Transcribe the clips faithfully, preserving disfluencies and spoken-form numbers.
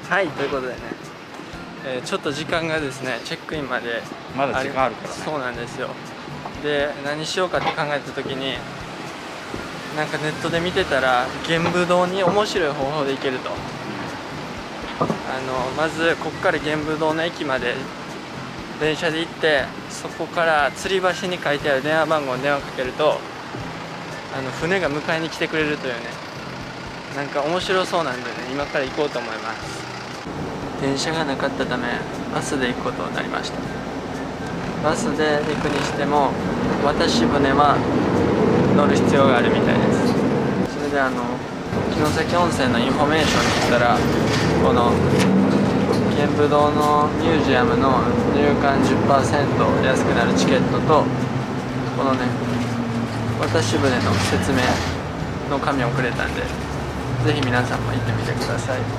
はい、ということでね、えー、ちょっと時間がですね、チェックインまでまだ時間あるから、ね、 そうなんですよ。で、何しようかって考えた時に、なんかネットで見てたら玄武洞に面白い方法で行けると。あのまずここから玄武洞の駅まで電車で行って、そこから吊り橋に書いてある電話番号に電話かけると、あの船が迎えに来てくれるというね、なんか面白そうなんでね、今から行こうと思います。電車がなかったためバスで行くことになりました。バスで行くにしても渡し船は乗る必要があるみたいです。それであの城崎温泉のインフォメーションに行ったら、この玄武洞のミュージアムの入館 じゅっパーセント 安くなるチケットと、このね渡し船の説明の紙をくれたんで、ぜひ皆さんも行ってみてください。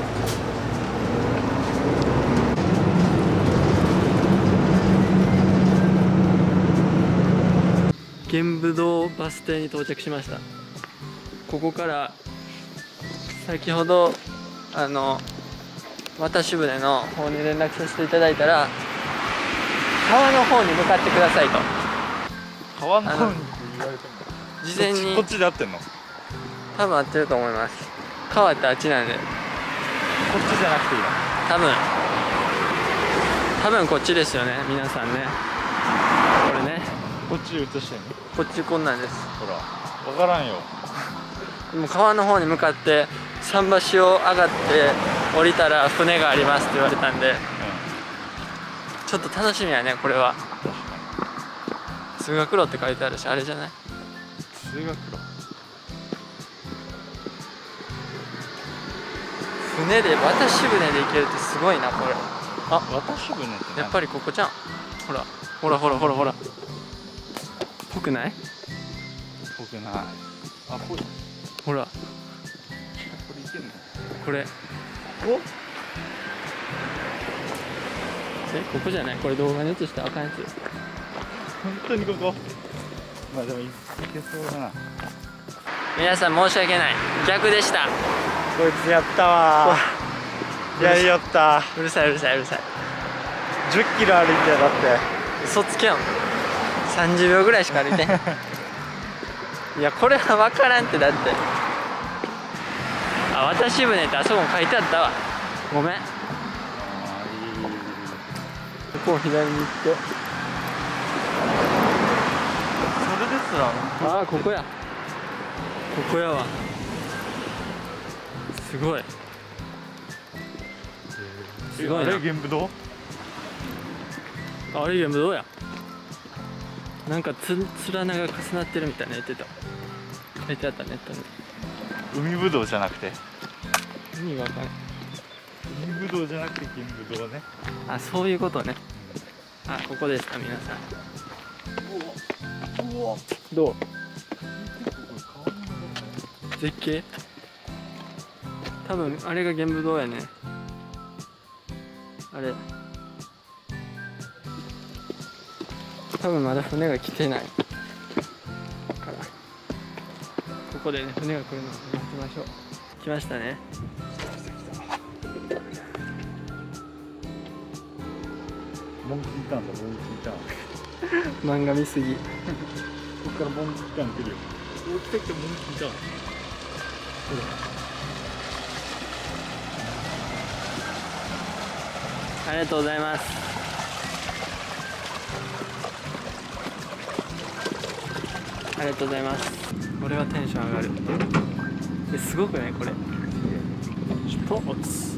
玄武洞バス停に到着しました。ここから先ほどあの渡し船の方に連絡させていただいたら、川の方に向かってくださいと。 川の方に言われても事前にこっちで合ってんの？ 多分合ってると思います。川ってあっちなんで、こっちじゃなくていいの？ 多分多分こっちですよね、皆さんね。これね、 こっち映してんの？ こっちこんなんです。 ほら、分からんよ。 もう川の方に向かって桟橋を上がって降りたら船がありますって言われたんで、うん、ちょっと楽しみやね、これは。通学路って書いてあるし、あれじゃない？ 通学路？ 船で、渡し船で行けるってすごいな、これ。 あ、渡し船ってやっぱりここじゃん。ほらほらほらほらほら、ぽくない？ ぽくない。あ、ぽい。 ほら、 これいけんの？ これお？ え、ここじゃない？これ動画に映したらあかんやつ。 本当にここ？まあでもいけそうだな。 皆さん申し訳ない、逆でした。 こいつやったわー。やりよった。 うるさいうるさいうるさい。 じゅっキロ歩いて、だって嘘つけよん。さんじゅうびょうぐらいしか歩いてんいや、これは分からんって。だって、あ、渡し船ってあそこも書いてあったわ。ごめん。ここを左に行って、 それですら。 ああ、ここや、ここやわ。すごいすごいな。 あれ玄武洞？ あれ玄武洞や。なんかつ連なが重なってるみたいな言ってた。書いてあったネットに。 海ぶどうじゃなくて、 意味が分かんない。 海ぶどうじゃなくて玄武洞ね。 あ、そういうことね。あ、ここですか、皆さん。 うわ、 どう？絶景？多分あれが玄武洞やね。あれ多分まだ船が来てないから、ここでね、船が来るのを待ちましょう。来ましたね。 モンキーターンだ、モンキーターン漫画見すぎ。 こっからモンキーターン来るよ。お、来た来た、モンキーターン。 ありがとうございます。ありがとうございます。これはテンション上がる。え、すごくないこれ。スポーツ。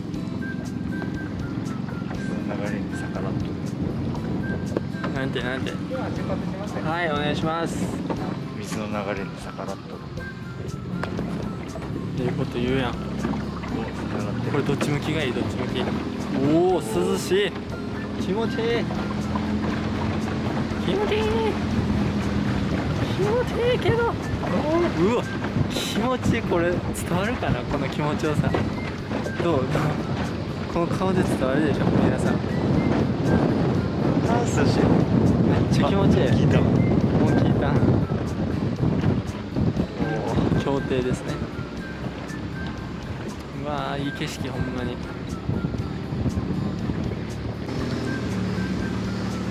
流れに逆らっとる。 なんてなんて。はい、お願いします。 水の流れに逆らっとる。 っていうこと言うやん。これどっち向きがいい？どっち向き？おお、涼しい。気持ちいい。気持ちいい。気持ちいいけど。うわ、気持ちいい。これ伝わるかな、この気持ちよさ。どう？どう？この顔で伝わるでしょ、皆さん。 あ、涼しい。 めっちゃ気持ちいい。 聞いた。 モンキーターン。おお、協定ですね。うわー、いい景色、ほんまに。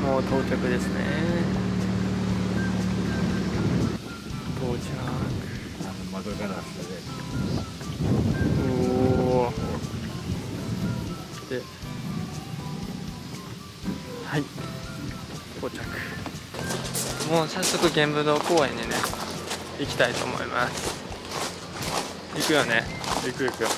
もう到着ですね。到着。 あの窓ガラスで。 おお。で、はい、到着。もう早速玄武洞公園にね行きたいと思います。行くよね。 行く行く。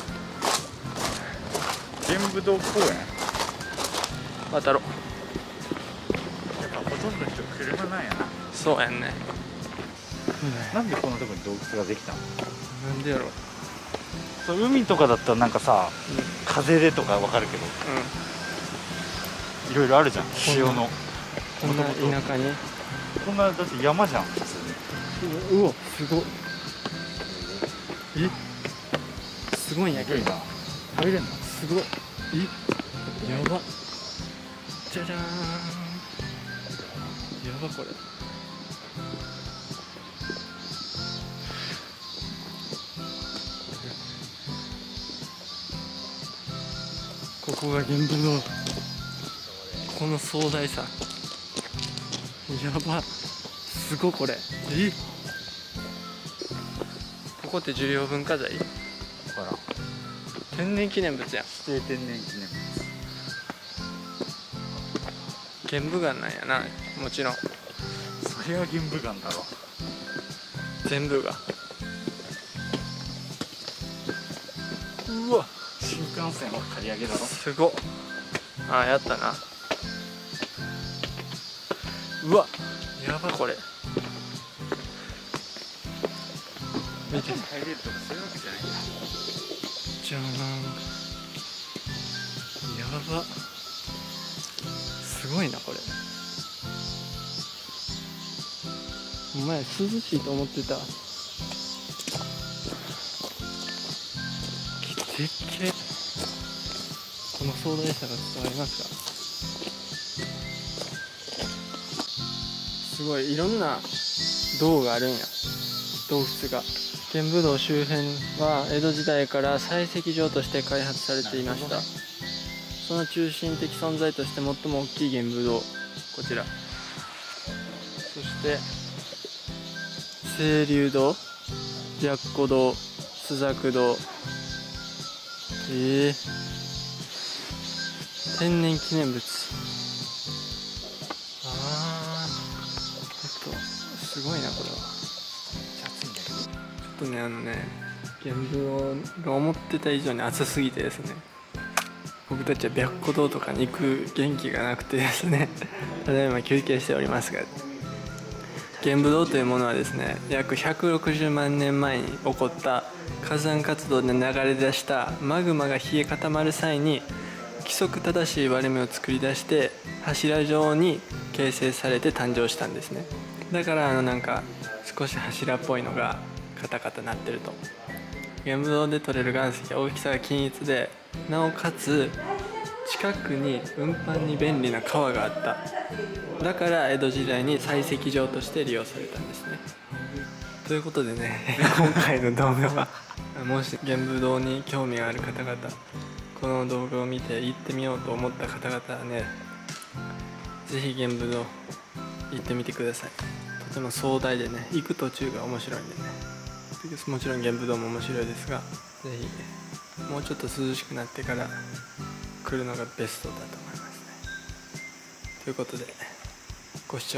玄武洞公園。 渡ろう。 やっぱほとんど人車なんやな。 そうやんね。 なんでこんなとこに洞窟ができたの？ なんでやろう。 そう海とかだったらなんかさ、 うん、 風でとかわかるけど、 うん、 いろいろあるじゃん。潮のこんな田舎にこんなだって山じゃん普通に。 うわすごっ。えすごいんやけどな。入れんの？ すごっ。えやば。じゃじゃーん。やばこれ。ここが玄武洞。この壮大さやば。すごいこれ。えここって重要文化財？ だから天然記念物やん。 指定天然記念玄武岩なんやな。もちろん物。それは玄武岩だろ。 全部が。うわ新幹線は刈り上げだろ。 すごっ。ああやったな。うわやばこれ。見て。 入れるとかそういうわけじゃないんだ。 じゃーん。やば。すごいなこれ。お前涼しいと思ってた。でっけえ。この壮大さが伝わりますか？すごいいろんな洞があるんや。洞窟が。玄武洞周辺は江戸時代から採石場として開発されていました。その中心的存在として最も大きい玄武洞、こちら。そして清流堂、白虎堂、朱雀堂。えー、天然記念物。あー、ちょっとすごいなこれは。ちょっとね、あのね、玄武洞が思ってた以上に暑すぎてですね、僕たちは白虎堂とかに行く元気がなくてですねただいま休憩しておりますが、玄武洞というものはですね、約ひゃくろくじゅうまんねんまえに起こった火山活動で流れ出したマグマが冷え固まる際に規則正しい割れ目を作り出して柱状に形成されて誕生したんですね。だからあのなんか少し柱っぽいのがカタカタなってると。玄武洞で採れる岩石は大きさが均一で、なおかつ近くに運搬に便利な川があった。だから江戸時代に採石場として利用されたんですね。ということでね今回の動画はもし玄武洞に興味がある方々、この動画を見て行ってみようと思った方々はね、ぜひ玄武洞行ってみてください。とても壮大でね、行く途中が面白いんでね、もちろん玄武洞も面白いですが、ぜひもうちょっと涼しくなってから来るのがベストだと思いますね。ということでご視聴